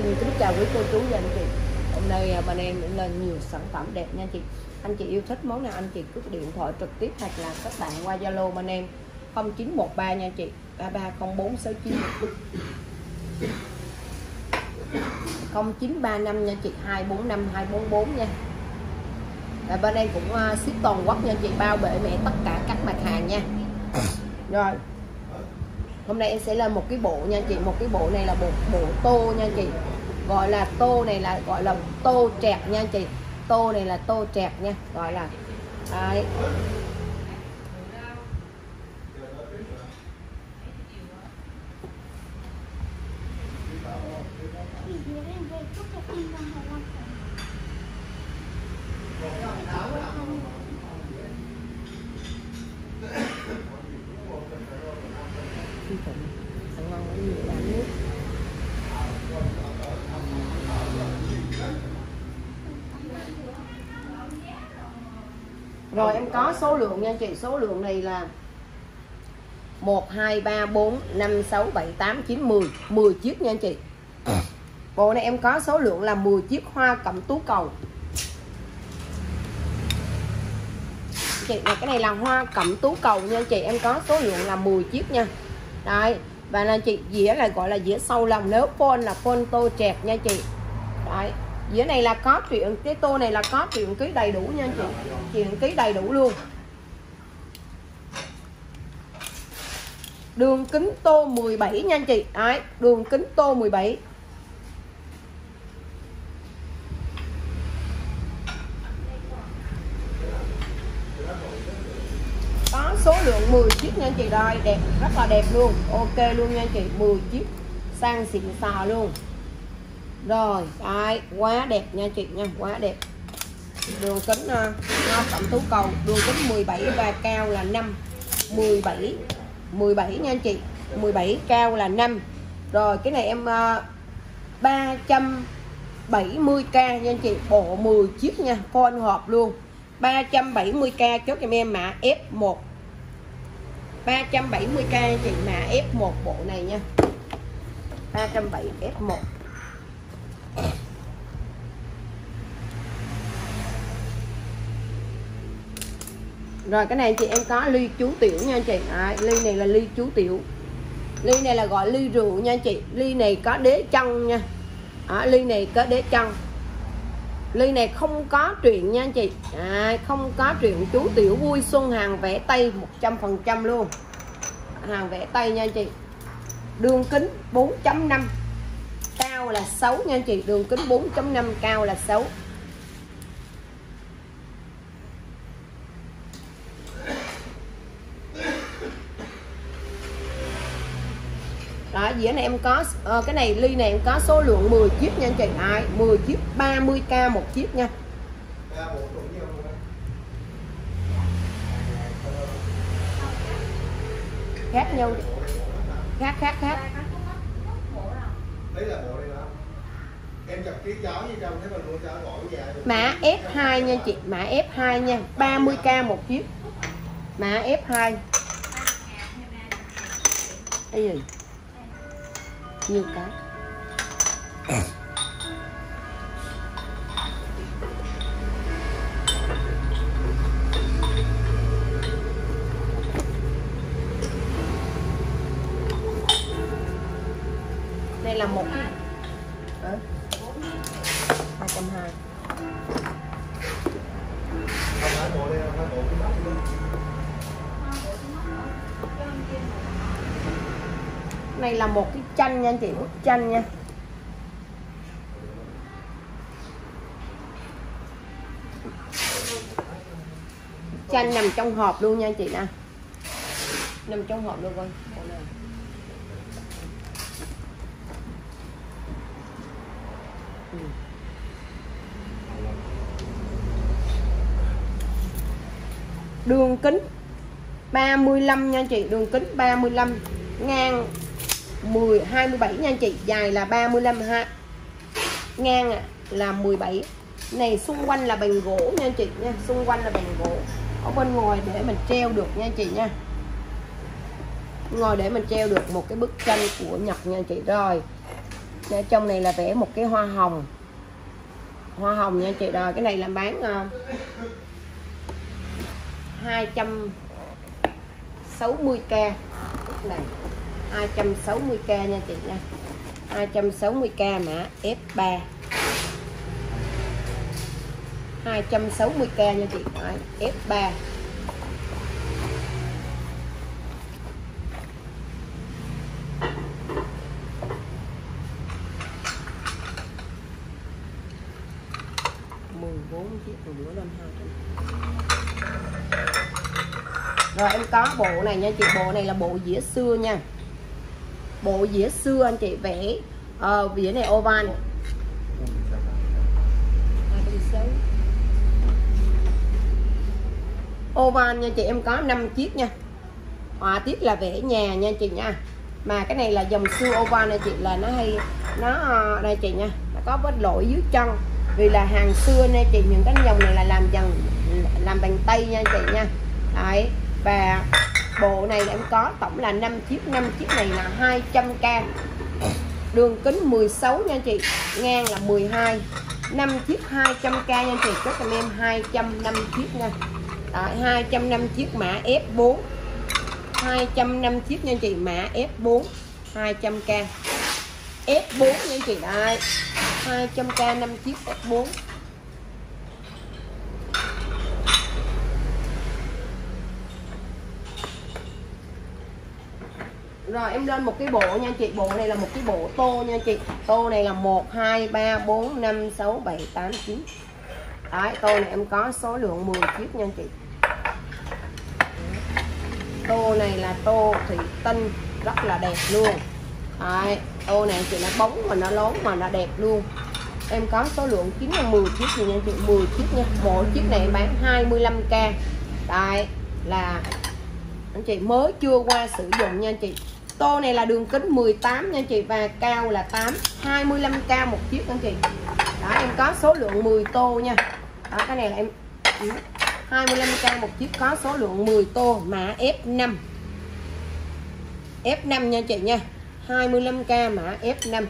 kính chào quý cô chú và anh chị. Hôm nay bên em lên nhiều sản phẩm đẹp nha anh chị. Anh chị yêu thích món nào anh chị cứ điện thoại trực tiếp hoặc là các bạn qua Zalo bên em 0913 nha anh chị, 330469 0935 nha chị, 245 244 nha. Và bên em cũng ship toàn quốc nha anh chị, bao bể mẹ tất cả các mặt hàng nha. Rồi hôm nay em sẽ lên một cái bộ nha anh chị. Một cái bộ này là bộ tô nha anh chị. Gọi là tô này là gọi là tô trẹt nha anh chị. Tô này là tô trẹt nha. Gọi là đấy. Rồi em có số lượng nha anh chị. Số lượng này là 1, 2, 3, 4, 5, 6, 7, 8, 9, 10 10 chiếc nha anh chị. Bộ này em có số lượng là 10 chiếc hoa cẩm tú cầu chị. Cái này là hoa cẩm tú cầu nha anh chị. Em có số lượng là 10 chiếc nha. Đây. Và là chị dĩa là gọi là dĩa sâu lòng. Nếu phone là phone tô trẹt nha chị. Đấy. Dĩa này là có chuyện, cái tô này là có chuyện ký đầy đủ nha anh chị. Chuyện ký đầy đủ luôn. Đường kính tô 17 nha anh chị. Đấy, đường kính tô 17. Có số lượng 10 chiếc nha anh chị. Đây, đẹp, rất là đẹp luôn. Ok luôn nha anh chị, 10 chiếc. Sang xịn sò luôn. Rồi, đây, quá đẹp nha chị nha, quá đẹp. Đường kính hoa cẩm tú cầu, đường kính 17 và cao là 5. 17 nha anh chị. 17 cao là 5. Rồi cái này em 370k nha anh chị, bộ 10 chiếc nha, phone hộp luôn. 370k chốt cho em mã F1. 370k anh chị, mã F1 bộ này nha. 370 F1. Rồi cái này chị em có ly chú tiểu nha anh chị. Ly này là ly chú tiểu. Ly này là gọi ly rượu nha anh chị. Ly này có đế chân nha. Ly này có đế chân. Ly này không có chuyện nha anh chị. Không có chuyện chú tiểu vui xuân, hàng vẽ tay 100% luôn. Hàng vẽ tay nha anh chị. Đường kính 4.5, cao là 6 nha anh chị. Đường kính 4.5, cao là 6. Đó, dĩa này em có cái này ly này em có số lượng 10 chiếc nha anh chị. 10 chiếc, 30k một chiếc nha. Khác nhau. Khác. Mã F2 nha chị, mã F2 nha, 30k một chiếc. Mã F2. Cái gì? Nhiều cái. Đây là một cái 220. Này là một cái tranh nha anh chị, bức tranh nha. Tranh nằm trong hộp luôn nha anh chị nè. Nằm trong hộp luôn coi. Đường kính 35 nha anh chị, đường kính 35, ngang 27 nha anh chị, dài là 35 ha. Ngang là 17. Này xung quanh là bằng gỗ nha anh chị nha, xung quanh là bằng gỗ. Ở bên ngoài để mình treo được nha anh chị nha. Ngồi để mình treo được một cái bức tranh của Nhật nha anh chị. Rồi Trong này là vẽ một cái hoa hồng nha chị. Rồi cái này là bán 260k này, 260k nha chị nha, 260k mã F3, 260k nha chị. Đấy, F3. Chiếc bữa lên 200. Rồi em có bộ này nha chị, bộ này là bộ dĩa xưa nha, bộ dĩa xưa anh chị vẽ dĩa này oval, oval nha chị. Em có 5 chiếc nha, họa tiết là vẽ nhà nha chị nha. Mà cái này là dòng xưa oval này chị, là nó hay đây chị nha, nó có vết lỗi dưới chân vì là hàng xưa nha chị. Những cái dòng này là làm bằng tay nha chị nha. Đấy, và bộ này em có tổng là 5 chiếc, 5 chiếc này là 200k, đường kính 16 nha chị, ngang là 12, 5 chiếc 200k nha chị. Chốt cho em 205 chiếc nha. Đấy, 205 chiếc mã F4, 205 chiếc nha chị, mã F4 200k, F4 nha chị. Đây 200k 5 chiếc F4. Rồi em lên một cái bộ nha chị, bộ này là một cái bộ tô nha chị. Tô này là 1 2 3 4 5 6 7 8 9. Đấy, tô này em có số lượng 10 chiếc nha chị. Tô này là tô thủy tinh rất là đẹp luôn. Đấy, tô này chị, nó bóng mà nó lón mà nó đẹp luôn. Em có số lượng 9 là 10 chiếc gì nha chị, 10 chiếc nha. Mỗi chiếc này em bán 25k. Đây là anh chị mới chưa qua sử dụng nha chị. Tô này là đường kính 18 nha chị, và cao là 8, 25k một chiếc anh chị. Đó, em có số lượng 10 tô nha. Đó, cái này là em 25k một chiếc, có số lượng 10 tô, mã F5. F5 nha chị nha, 25k mã F5.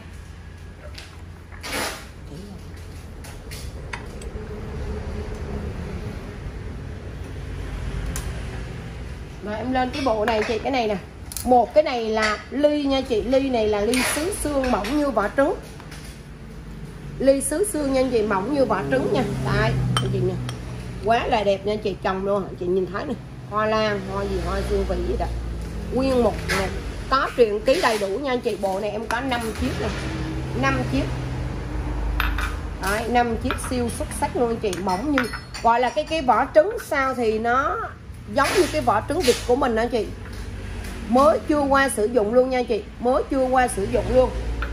Rồi em lên cái bộ này chị, cái này nè. Một cái này là ly nha chị, ly này là ly sứ xương mỏng như vỏ trứng. Ly sứ xương nha chị, mỏng như vỏ trứng nha. Đây, anh chị nha. Quá là đẹp nha chị, trồng luôn, chị nhìn thấy nè. Hoa lan, hoa gì, hoa dương vị gì đó. Nguyên một này. Có truyện ký đầy đủ nha chị. Bộ này em có 5 chiếc này, 5 chiếc. Đấy, 5 chiếc siêu xuất sắc luôn chị, mỏng như gọi là cái vỏ trứng sao thì nó giống như cái vỏ trứng vịt của mình đó chị. Mới chưa qua sử dụng luôn nha chị, mới chưa qua sử dụng luôn.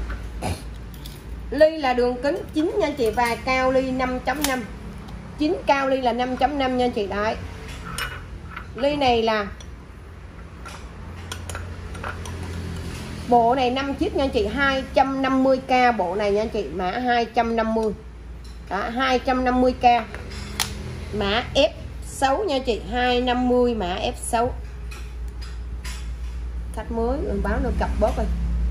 Ly là đường kính 9 nha chị, và cao ly 5.5. 9 cao ly là 5.5 nha chị. Đấy, ly này là bộ này 5 chiếc nha chị, 250k bộ này nha chị, mã 250. Đó, 250k mã F6 nha chị, 250 mã F6. Khách mới báo nó cặp bớt rồi,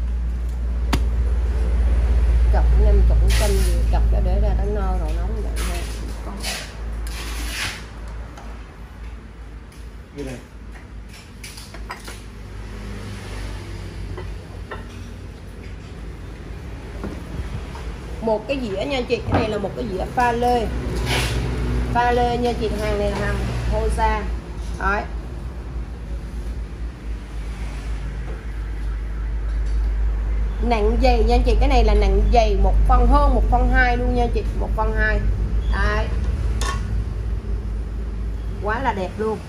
cặp 50 cân gì, cặp cho để ra đánh no rồi nóng vậy nha. Một cái dĩa nha chị, cái này là một cái dĩa pha lê. Pha lê nha chị, hàng này là hàng Hosa. Đấy, nặng dày nha chị, cái này là nặng dày 1 phân, hơn 1 phân 2 luôn nha chị, 1 phân 2. Đấy, quá là đẹp luôn.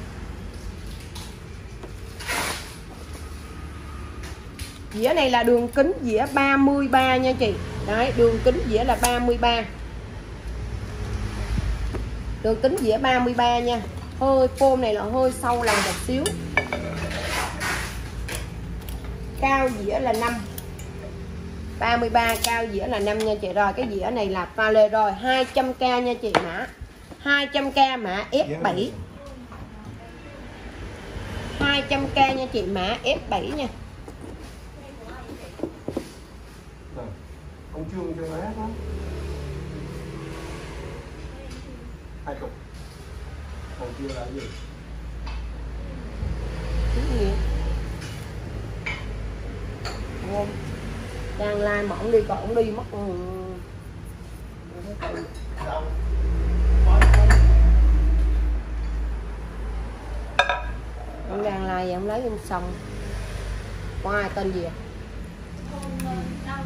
Dĩa này là đường kính dĩa 33 nha chị. Đấy, đường kính dĩa là 33, đường kính dĩa 33 nha. Hơi phôm này là hơi sâu lòng một xíu. Cao dĩa là 5, 33, cao dĩa là 5 nha chị. Rồi cái dĩa này là pha lê. Rồi 200k nha chị, mã 200k mã F7, 200k nha chị, mã F7 nha. Ông Trương cho nó đó. 20. Còn chưa là gì? Cái gì? Không. Đang like mà ông đi còn ông đi mất. Đâu? Ông đang like vậy ông lấy ông xong. Có ai tên gì à? Không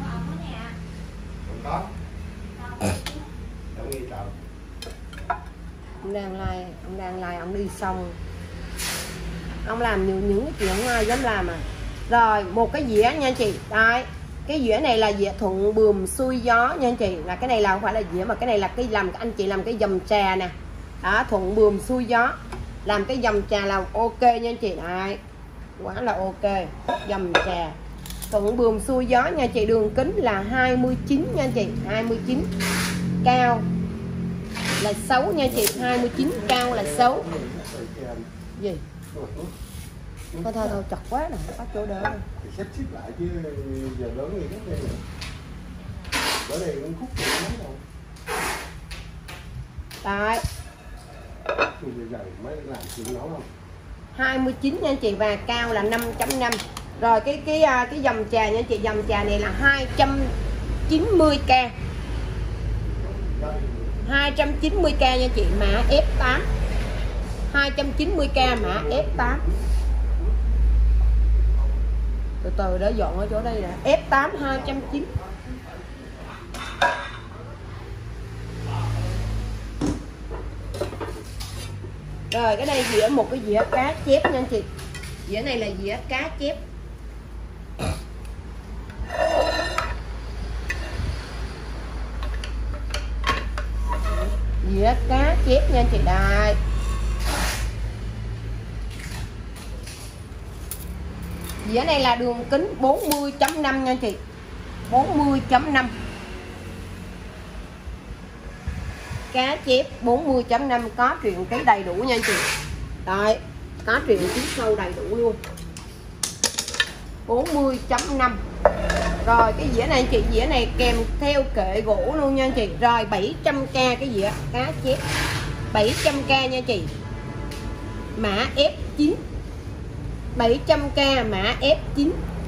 có. Đâu nghe trời. Ông đang like ông đi xong. Ông làm những cái chuyện không ai dám làm à. Rồi một cái dĩa nha chị. Đây, cái dĩa này là dĩa thuận buồm xuôi gió nha chị. Là cái này là không phải là dĩa mà cái này là cái làm anh chị làm cái dầm trà nè. Đó, thuận buồm xuôi gió. Làm cái dầm trà là ok nha chị. Đây, quá là ok. Dầm trà thuận buồm xuôi gió nha chị. Đường kính là 29 nha chị. 29. Cao là 6 nha chị. 29 cao là 6. Gì? Thôi chật quá nè, có chỗ đỡ. Xếp lại chứ giờ lớn gì hết đây. Bữa đây cũng khúc gì mấy đâu. Đấy. Giờ mới làm chuyện nấu không? 29 nha chị và cao là 5.5. Rồi cái dòng trà nha chị, dòng trà này là 290k. 290k nha chị, mã F8. 290k mã F8. Từ từ để dọn ở chỗ đây nè. F8 290. Rồi cái đây dĩa một cái dĩa cá chép nha anh chị. Dĩa này là dĩa cá chép. Dĩa cá chép nha anh chị. Đây. Dĩa này là đường kính 40.5 nha anh chị. 40.5. Cá chép 40.5 có truyện ký đầy đủ nha anh chị. Đấy, có truyện ký sâu đầy đủ luôn. 40.5. Rồi cái dĩa này anh chị, dĩa này kèm theo kệ gỗ luôn nha anh chị. Rồi 700k cái dĩa cá chép. 700k nha chị. Mã F9. 700k mã F9.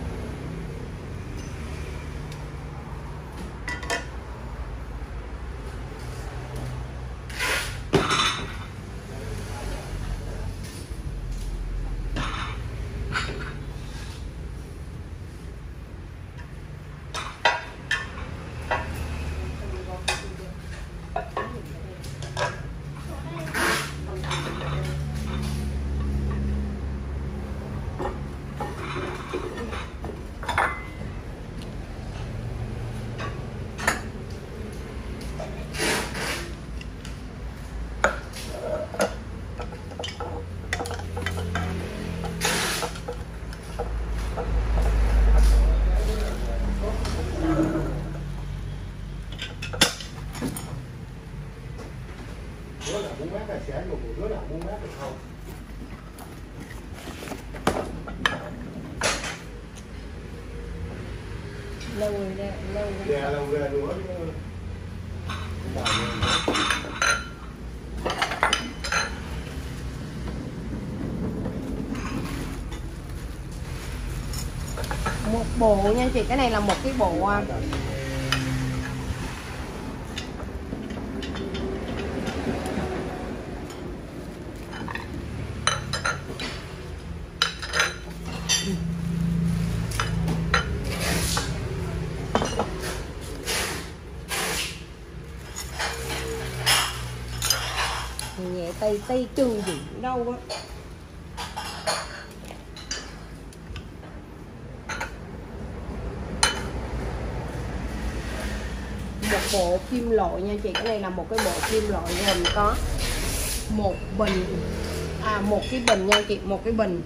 Đứa nào muốn mát là sẽ dùng, đứa nào muốn mát thì không. Lâu rồi ra, lâu rồi. Dạ, lâu ra nữa. Một bộ nha chị, cái này là một cái bộ nhẹ tay tay chân gì đâu á. Một bộ kim loại nha chị, cái này là một cái bộ kim loại gồm có một bình một cái bình nha chị, một cái bình.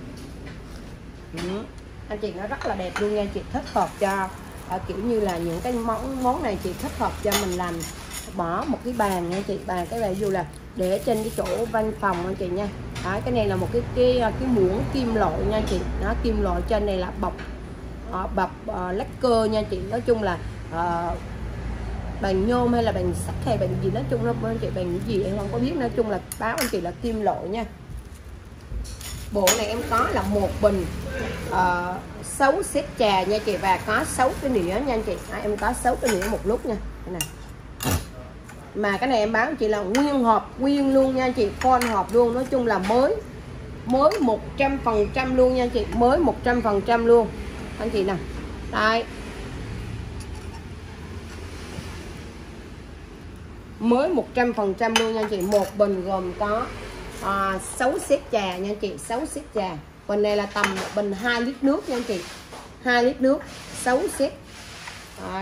Anh chị nó rất là đẹp luôn nha chị, thích hợp cho kiểu như là những cái món này chị thích hợp cho mình làm, bỏ một cái bàn nha chị, bàn cái này dù là để trên cái chỗ văn phòng anh chị nha. Đó, cái này là một cái muỗng kim loại nha chị, nó kim loại trên này là bọc lacquer nha chị. Nói chung là bằng nhôm hay là bằng sắt hay bằng gì, nói chung là anh chị bằng cái gì em không có biết, nói chung là báo anh chị là kim loại nha. Bộ này em có là một bình 6 set trà nha chị, và có 6 cái nĩa nha anh chị. Em có 6 cái nĩa một lúc nha. Cái này. Mà cái này em báo anh chị là nguyên hộp nguyên luôn nha anh chị, con hộp luôn, nói chung là mới 100% luôn nha anh chị, mới 100% luôn anh chị nè. Đây. Mới 100% luôn nha anh chị. Một bình gồm có 6 set trà nha anh chị, 6 set trà. Bình này là tầm bình 2 lít nước nha anh chị. 2 lít nước, 6 set. Rồi.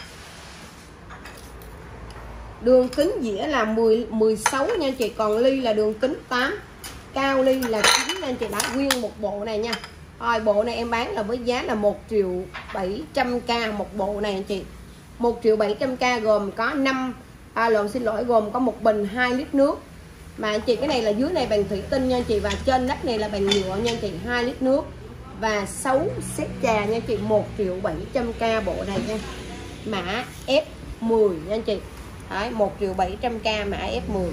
Đường kính dĩa là 16 nha anh chị, còn ly là đường kính 8, cao ly là 9 nha anh chị. Đã nguyên một bộ này nha. Rồi bộ này em bán là với giá là 1.700.000 một bộ này anh chị. 1.700.000 gồm có 5 gồm có một bình 2 lít nước. Mà anh chị cái này là dưới này bằng thủy tinh nha anh chị, và trên nắp này là bằng nhựa nha anh chị, 2 lít nước và 6 set trà nha anh chị, 1.700.000 bộ này nha. Mã F10 nha anh chị. Đấy, 1.700.000 mã F10.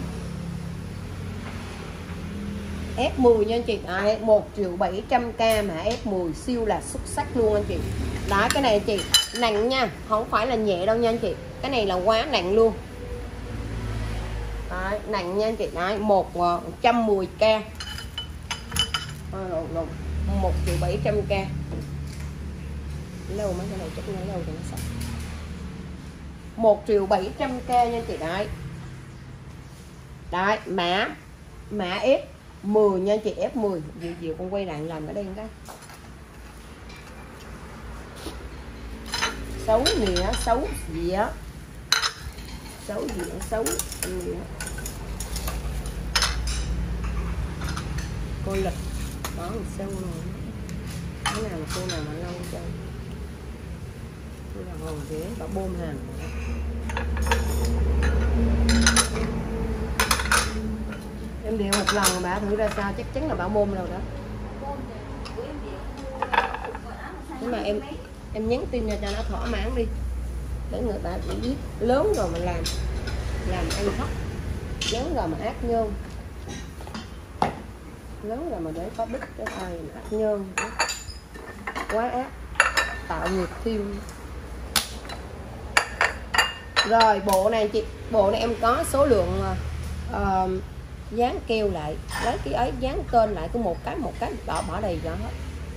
F10 nha anh chị. Đấy, 1.700.000 mã F10, siêu là xuất sắc luôn anh chị. Đó, cái này anh chị nặng nha, không phải là nhẹ đâu nha anh chị. Cái này là quá nặng luôn. Đấy, nặng nha anh chị. Đấy, 110k. 1.700.000. Lâu mấy cái này chắc nó lâu thì nó sạch. 1.700.000 nha anh chị. Đấy. Đấy, mã F10 nha anh chị, F10. Dịu con quay lại làm ở đây cái. 6 nĩa, 6 dĩa. 6 dĩa, 6 nĩa. Cô lịch có một sâu này. Cái nào cô nào mà lâu cho. Cô là hòn ghế, bảo bôm hàng. Em điện một lần bà thử ra sao, chắc chắn là bảo bôm rồi đó. Nhưng mà em nhắn tin cho nó thỏa mãn đi, để người ta biết lớn rồi mà làm ăn thấp, lớn rồi mà ác nhân, lớn rồi mà để có đích cái ai ác nhân quá ác, tạo nghiệp thêm. Rồi bộ này chị, bộ này em có số lượng dán keo lại, lấy cái ấy dán tên lại, cứ một cái bỏ đầy cho hết.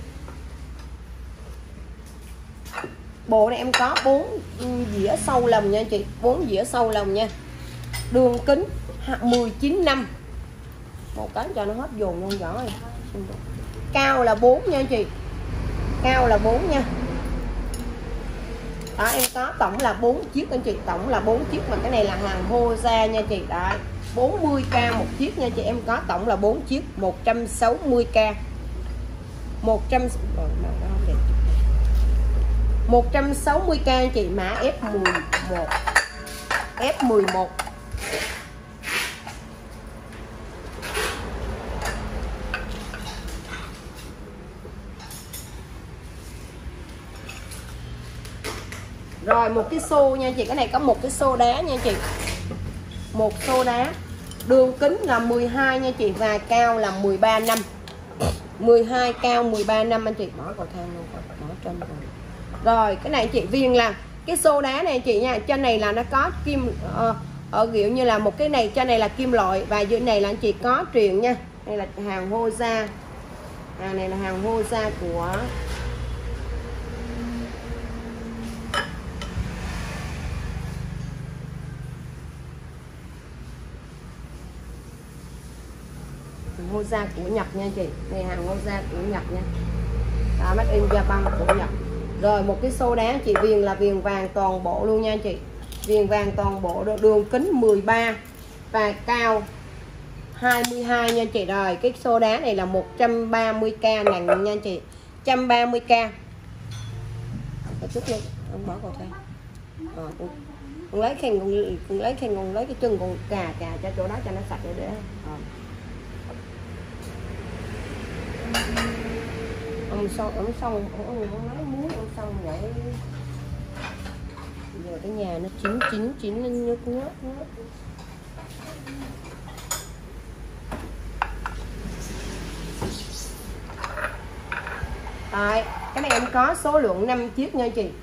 Bộ này em có 4 dĩa sâu lồng nha chị, 4 dĩa sâu lồng nha. Đường kính 19,5. Một cái cho nó hết dồn luôn rõ rồi. Cao là 4 nha chị. Cao là 4 nha. Đó, em có tổng là 4 chiếc anh chị, tổng là 4 chiếc, mà cái này là hàng Hoza nha chị. Đấy, 40k một chiếc nha chị, em có tổng là 4 chiếc, 160k. 160k anh chị, mã F11. F11. Rồi một cái xô nha chị, cái này có một cái xô đá nha chị. Một xô đá. Đường kính là 12 nha chị, và cao là 13,5. 12 cao 13,5 anh chị. Bỏ cầu thang luôn, bỏ trên rồi. Rồi cái này chị viền là cái xô đá này chị nha, trên này là nó có kim ở kiểu như là một cái này, trên này là kim loại, và dưới này là anh chị có truyền nha. Đây là hàng Hoza. Này là hàng Hoza của Hoza của Nhật nha chị. Này hàng Hoza của Nhật nha. Đó, made in Japan của Nhật. Rồi một cái xô đá chị, viền là viền vàng toàn bộ luôn nha chị. Viền vàng toàn bộ, đường kính 13 và cao 22 nha chị. Rồi cái xô đá này là 130k nặng nha chị. 130k. Chút luôn, ông bỏ cầu thang. Con lấy khen, con lấy khen, con lấy cái chân con cà cho chỗ đó cho nó sạch để. ông xong ông lấy muối ông xong vậy. Giờ cái nhà nó chín lên nhớt nhớt. Đấy, cái này em có số lượng 5 chiếc nha chị.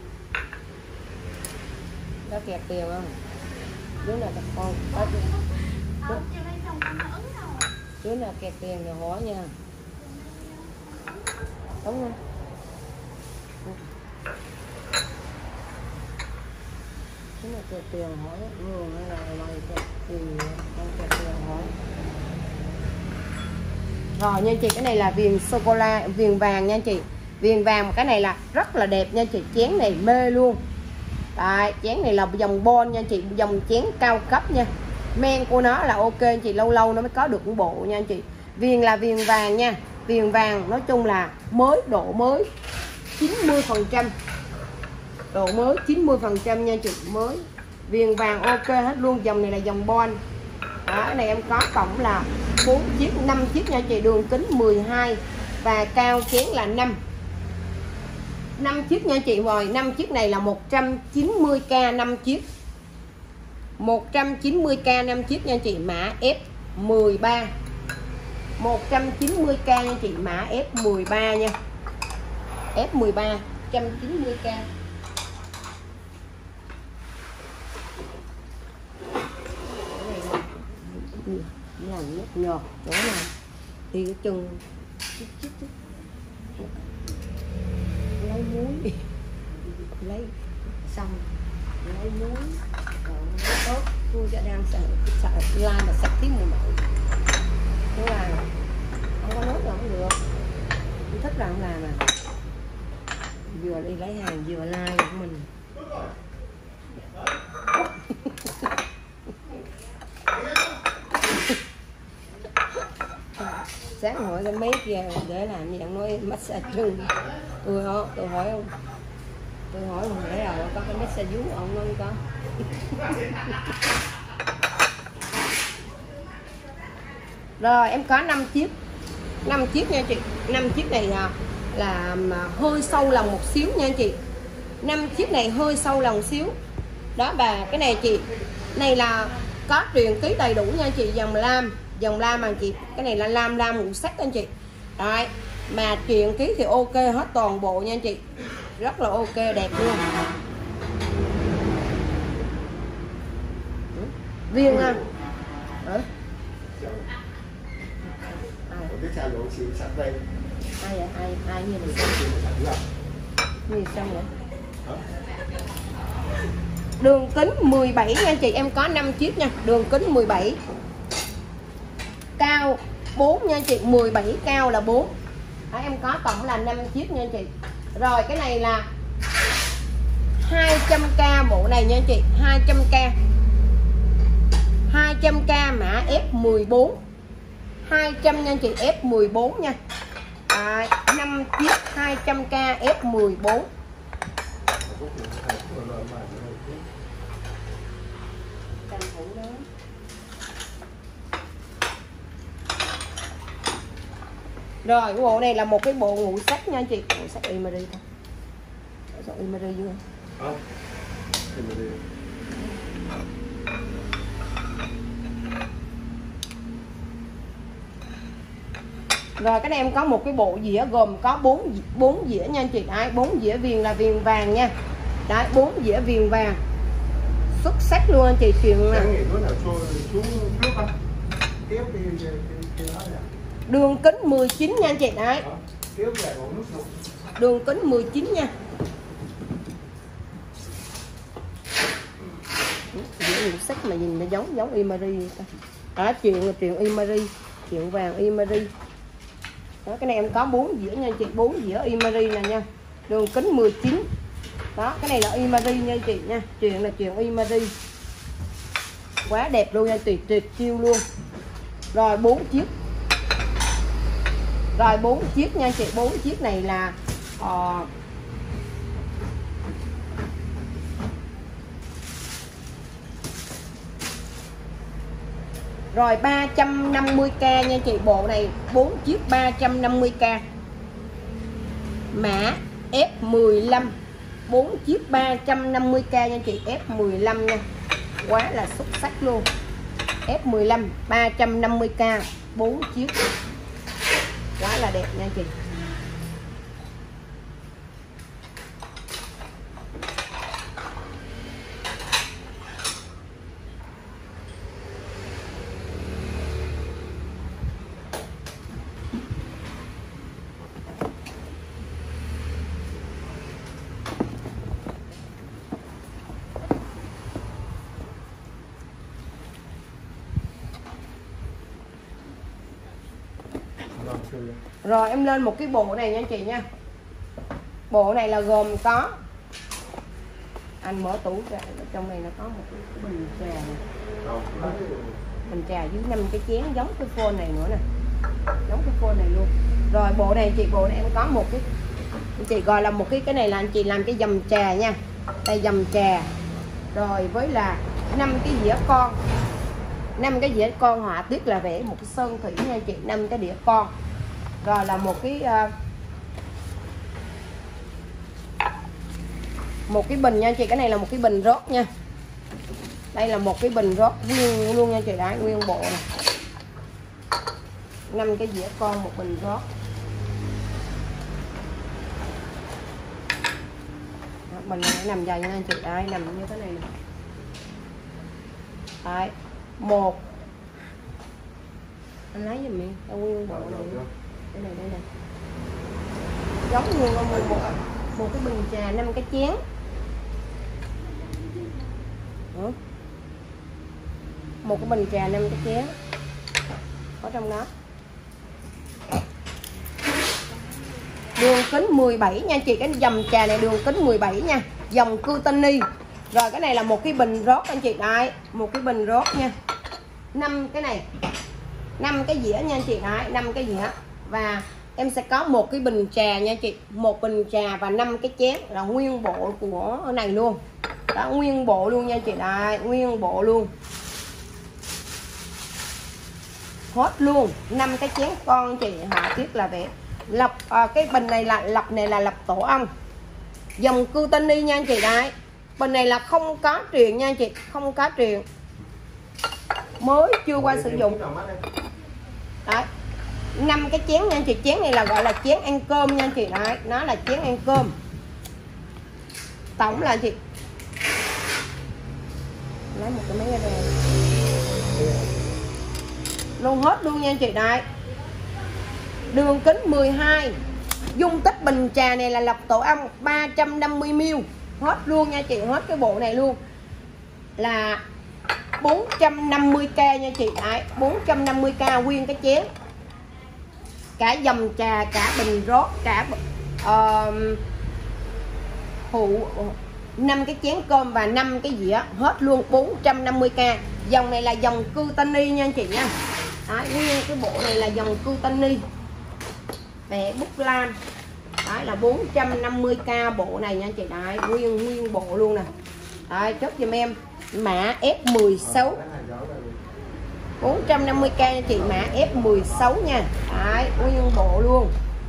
Có kẹt tiền không? Đứa nào đặt con có đứa nào kẹt tiền thì hỏi nha. Đúng không? Đứa nào kẹt tiền hỏi luôn hay là mày kẹt tiền con kẹt tiền hỏi. Rồi nha chị, cái này là viền sô cô la, viền vàng nha chị. Viền vàng cái này là rất là đẹp nha chị, chén này mê luôn. Đấy, chén này là dòng bon nha chị, dòng chén cao cấp nha. Men của nó là ok anh chị, lâu lâu nó mới có được một bộ nha anh chị. Viền là viền vàng nha. Viền vàng nói chung là mới, độ mới 90%. Độ mới 90% nha chị, mới. Viền vàng ok hết luôn, dòng này là dòng bon. Đó, cái này em có tổng là 4 chiếc, 5 chiếc nha chị, đường kính 12 và cao chén là 5 chiếc nha chị. Rồi 5 chiếc này là 190k 5 chiếc, 190k 5 chiếc nha chị, mã F13, 190k nha chị, mã F13 nha, F13 190k. Làm nhấp nhọt chỗ này thì cái chân lấy muối lấy xong lấy muối còn lấy ớt tôi cho đang sợ la mà sạch tiếng mùi nổi nhưng là không có nói là không được, tôi thích là không làm mà vừa đi lấy hàng vừa like của mình. Sáng hỏi cái mấy kia để làm gì anh nói massage chân, tôi hỏi không, tôi hỏi hồi nãy là có cái massage vú ông không có. Rồi em có 5 chiếc nha chị. 5 chiếc này là hơi sâu lòng một xíu nha chị. 5 chiếc này hơi sâu lòng xíu đó. Và cái này chị, này là có truyền ký đầy đủ nha chị, dòng lam mà chị, cái này là lam ngũ sắc anh chị. Đấy, mà truyền ký thì ok hết toàn bộ nha anh chị, rất là ok đẹp luôn. Riêng ha. Ai như này gì xong vậy? Đường kính 17 nha chị, em có 5 chiếc nha, đường kính 17, cao 4 nha chị, 17 cao là 4. Đó, em có tổng là 5 chiếc nha chị. Rồi cái này là 200k bộ này nha chị, 200k mã F14, 200 nha chị, F14 nha. 5 chiếc 200k F14. Rồi cái bộ này là một cái bộ ngũ sắc nha chị, ngũ sắc Emery thôi. Sao Emery vô? Không. Emery. Rồi cái này em có một cái bộ dĩa gồm có 4 dĩa nha anh chị. Đấy, 4 dĩa viền là viền vàng nha. Đấy, 4 dĩa viền vàng. Xuất sắc luôn anh chị, chuyện là đường kính 19 nha anh chị. Đấy, đường kính 19 nha. Dĩa sắc mà nhìn nó giống Emery. Đó, chuyện Emery, chuyện vàng Emery. Đó, cái này em có 4 dĩa nha chị, 4 dĩa Emery nè nha, đường kính 19. Đó, cái này là Emery nha chị nha, chuyện là chuyện Emery, quá đẹp luôn nha, tuyệt chiêu luôn. Rồi 4 chiếc, rồi 4 chiếc nha chị, 4 chiếc này là rồi 350k nha chị, bộ này 4 chiếc 350k, mã F15, 4 chiếc 350k nha chị, F15 nha. Quá là xuất sắc luôn. F15 350k 4 chiếc. Quá là đẹp nha chị. Rồi em lên một cái bộ này nha chị nha. Bộ này là gồm có, anh mở tủ ra, trong này nó có một cái bình trà này. Bình trà dưới 5 cái chén giống cái phone này nữa nè. Giống cái phone này luôn. Rồi bộ này chị, bộ này em có một cái, chị gọi là một cái này là anh chị làm cái dầm trà nha. Đây dầm trà. Rồi với là 5 cái dĩa con. 5 cái dĩa con họa tiết là vẽ một cái sơn thủy nha chị, 5 cái đĩa con. Rồi là một cái bình nha chị, cái này là một cái bình rót nha. Đây là một cái bình rót nguyên luôn nha chị, đấy nguyên bộ này. 5 cái dĩa con, một bình rót. Bình này nằm dày nha chị, đấy nằm như thế này nè. Đấy, một, anh lấy giùm em, tao nguyên bộ này. Đây này, đây này. Giống như một cái bình trà 5 cái chén. Một cái bình trà 5 cái chén ở trong đó. Đường kính 17 nha chị, cái dầm trà này đường kính 17 nha, dòng Cutani. Rồi cái này là một cái bình rót anh chị, đây một cái bình rót nha. 5 cái này, 5 cái dĩa nha anh chị, đấy 5 cái dĩa. Và em sẽ có một cái bình trà nha chị, một bình trà và 5 cái chén là nguyên bộ của này luôn. Đó, nguyên bộ luôn nha chị, đây nguyên bộ luôn. Hết luôn, 5 cái chén con chị, họa tiết là vẽ lọc. Cái bình này là lọc, này là lọc tổ ong, dòng Cutani nha anh chị, đấy. Bình này là không có truyền nha anh chị, không có truyền, mới chưa qua sử dụng. Đấy, 5 cái chén nha anh chị, chén này là gọi là chén ăn cơm nha anh chị, đấy nó là chén ăn cơm. Tổng là chị lấy một cái máy ra đây luôn, hết luôn nha anh chị, đấy. Đường kính 12, dung tích bình trà này là lọc tổ ong 350ml, hết luôn nha chị, hết cái bộ này luôn là 450k nha chị, đấy 450k nguyên cái chén, cả dầm trà, cả bình rót, cả phụ 5 cái chén cơm và 5 cái dĩa, hết luôn 450k. Dòng này là dòng Cutani nha anh chị nha. Đấy, nguyên cái bộ này là dòng Cutani vẽ bút lam. Đấy là 450k bộ này nha anh chị, đấy nguyên bộ luôn nè. Đấy, chốt giùm em mã F16 450k nha chị, mã F16 nha. Đấy, nguyên bộ luôn.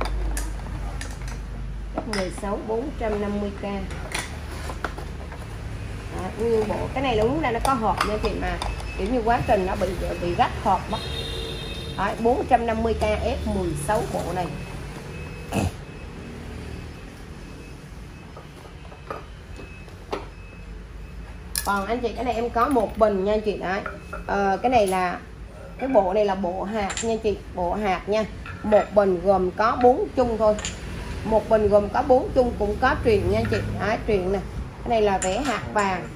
F16 450k. Đấy, nguyên bộ. Cái này là đúng là nó có hộp nha chị, mà kiểu như quá trình nó bị rách hộp mất. Đấy, 450k F16 bộ này. Còn anh chị, cái này em có một bình nha anh chị, đấy. Cái này là cái bộ này là bộ hạt nha chị, bộ hạt nha. Một bình gồm có 4 chung thôi, một bình gồm có 4 chung, cũng có truyền nha anh chị, đấy truyền nè. Cái này là vẽ hạt vàng,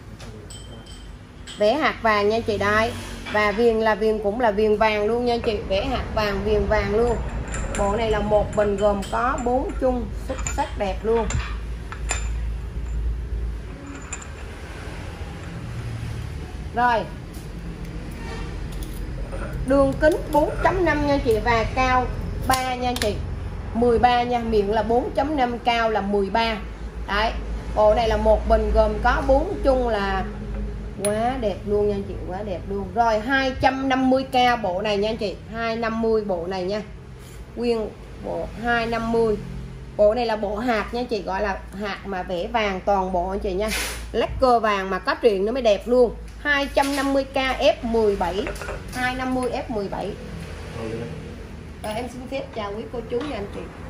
vẽ hạt vàng nha chị, đây. Và viền là viền cũng là viền vàng luôn nha anh chị, vẽ hạt vàng, viền vàng luôn. Bộ này là một bình gồm có 4 chung, xuất sắc đẹp luôn. Rồi, đường kính 4.5 nha chị, và cao 3 nha chị, 13 nha, miệng là 4.5, cao là 13. Đấy, bộ này là một bình gồm có 4 chung, là quá đẹp luôn nha chị, quá đẹp luôn. Rồi 250k bộ này nha anh chị, 250 bộ này nha, nguyên bộ 250. Bộ này là bộ hạt nha chị, gọi là hạt mà vẽ vàng toàn bộ anh chị nha. Lacquer vàng mà có truyền nó mới đẹp luôn. 250k F17, 250 F17. Rồi em xin phép chào quý cô chú và anh chị.